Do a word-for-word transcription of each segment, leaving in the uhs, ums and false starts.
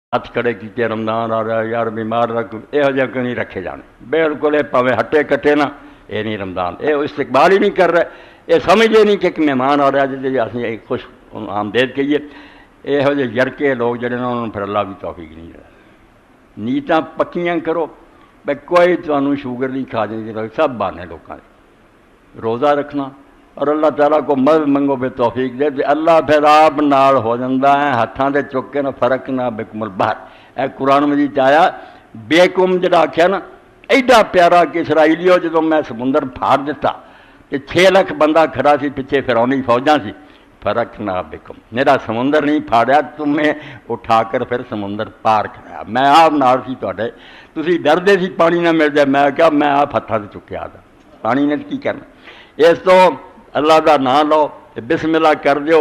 ہاتھ کھڑے کیتے رمضان آ رہا یار بیمار رکھ یہو جہ نہیں رکھے جانے بالکل پاویں ہٹے کٹے نا یہ نہیں رمضان یہ استقبال ہی نہیں کر رہے یہ سمجھے نہیں کہ ایک مہمان آ رہا جی اسی خوش آمدید کہیے یہو جہ یرکے لوگ جڑے نا انہوں پھر اللہ بھی توفیق نہیں دے نیتاں پکیاں کرو بھائی کوئی تمہیں شوگر نہیں کھا جائے سب بانے لوگوں نے روزہ رکھنا اور اللہ تعالیٰ کو مدد منگو بے توفیق دے اللہ پھر آپ نال ہو جاتا ہے ہاتھوں سے چک کے نہ فرق نہ بکم البحر اے قرآن مجید آیا بیکم جڑا آخیا نا ایڈا پیارا کہ اسرائیلیو جدوں میں سمندر پھاڑ دیتا کہ چھ لاکھ بندہ کھڑا سی پیچھے فرعونی فوجاں سی فرق نہ بکم میرا سمندر نہیں پھاڑیا تمہیں اٹھا کر پھر سمندر پار کرایا میں آپ نال سی تواڈے تسی ڈردے سی پانی نہ مل جائے میں کہا میں آپ ہاتھاں سے چکیا دا پانی نے کی کرنا اس تو اللہ دا نام لو بسم اللہ کر دیو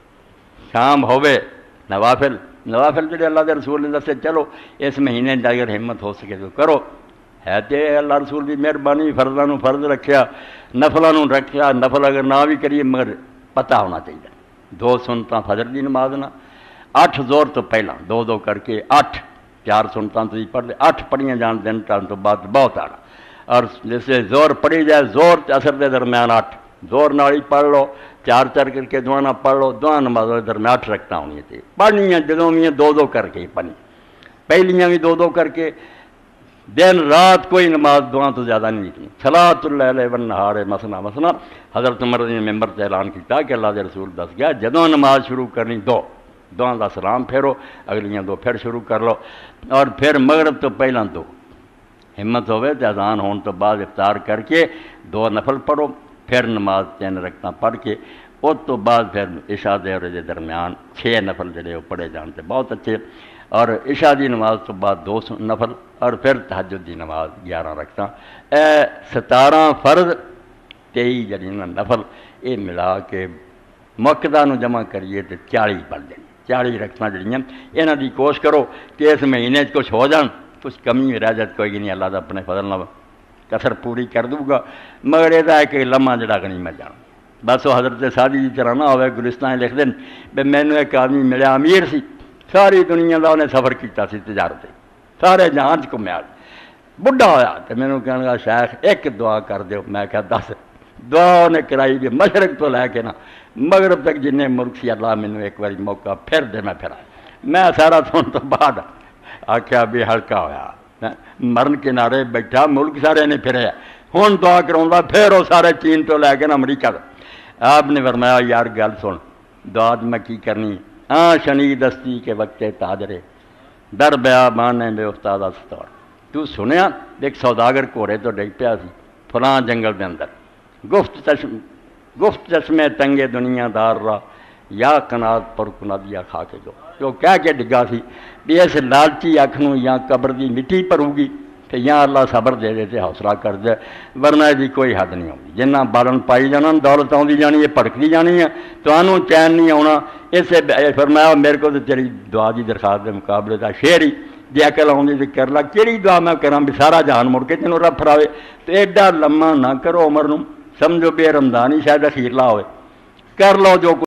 شام ہوئے نوافل نوافل جڑے اللہ دے رسول نے دسے چلو اس مہینے اگر ہمت ہو سکے تو کرو ہے تے اللہ رسول دی مہربانی فرضاں نو فرض رکھیا نفلاں نو رکھیا نفل اگر نہ بھی کریے مگر پتہ ہونا چاہیے دو سنتاں فجر دی نماز نہ اٹھ زور تو پہلا دو دو کر کے اٹھ چار سنتاں تو پڑھ لے اٹھ پڑھیاں جان دن ٹائم تو بعد بہت آنا اور جیسے زور پڑھی جائے زور تے اثر دے درمیان اٹھ زور نالی پڑھ لو چار چار کر کے دعا نہ پڑھ لو دعا نماز درمیان اٹھ رکھتا ہونی تھی پڑھنی ہیں جدوں بھی دو دو کر کے پڑھنی پہلیاں بھی دو دو کر کے دن رات کوئی نماز دعا تو زیادہ نہیں لکھنی صلاۃ اللیل والنہار مسنا مسنا حضرت عمر نے ممبر سے اعلان کیا کہ اللہ کے رسول دس گیا جدوں نماز شروع کرنی دو دعا دا سلام پھیرو اگلیاں دو پھر شروع کر لو اور پھر مغرب تو پہلا دو ہمت ہوئے تو اذان ہون تو بعد افطار کر کے دو نفل پڑھو پھر نماز تین رکھتا پڑھ کے اس تو بعد پھر عشاء دے اور دے درمیان چھ نفل جڑے وہ پڑھے جانتے بہت اچھے اور عشاء دی نماز تو بعد دو نفل اور پھر تہجد دی نماز گیارہ رکھتا اے ستارہ فرض تئی جڑی نفل یہ ملا کے مقدہ نو جمع کریے تو چالی پڑھ دیں چالی رکھنا جڑیاں یہاں دی کوشش کرو کہ اس مہینے کچھ ہو جان کچھ کمی رہ جائے کوئی نہیں اللہ دا اپنے فضل نہ کسر پوری کر دوں گا مگر یہ ہے کہ لمحہ جڑا کہ نہیں میں جانا بس وہ حضرت سادی کی طرح نہ ہوئے گلستان لکھ دیں بے مینو ایک آدمی ملیا امیر سی ساری دنیا کا انہیں سفر کیتا سی تجارت سارے جہان چ گھومیا بڑھا ہویا تو مینوں کہنے لگا شیخ ایک دعا کر دیو میں کہا دس دعا انہیں کرائی بھی مشرق تو لے کے نا مغرب تک جن ملک سی اللہ مینوں ایک بار موقع پھر دے میں پھرا میں سارا سن تو بعد آخیا بھی ہلکا ہویا مرن کنارے بیٹھا ملک سارے نے پھرے ہوں دعا کراؤں پھر وہ سارے چین تو لے کے نا امریکہ آپ نے فرمایا یار گل سن دعا میں کی کرنی ہاں شنی دستی کے وقت تاجرے در بیا بانے بے استاد ستار تو سنیا دیکھ سوداگر گھوڑے تو ڈگ پیا سی فلاں جنگل دے اندر گفت چشم گفت چشمے تنگے دنیا دار را یا کنات پر کنادیا کھا کے جو جو کہہ کے ڈگا سی بھی اس لالچی اکھ نو یا قبر دی مٹی پرو گی کہ یا اللہ صبر دے دے تے حوصلہ کر دے ورنہ دی کوئی حد نہیں ہوگی جنہ بالن پائی جانا دولت آتی جانی ہے پڑکتی جانی ہے تو انہوں چین نہیں آنا اسے فرمایا میرے کو تو تیری دعا دی درخواست دے مقابلے دا شعر ہی جی عقل آؤں تو کر لا کہڑی دعا میں کراں بھی سارا جہان مڑ کے تینوں رب پھراوے تو ایڈا لمحہ نہ کرو عمر نو سمجھو بے رمضان ہی شاید اخیرلا ہوئے کر لو جو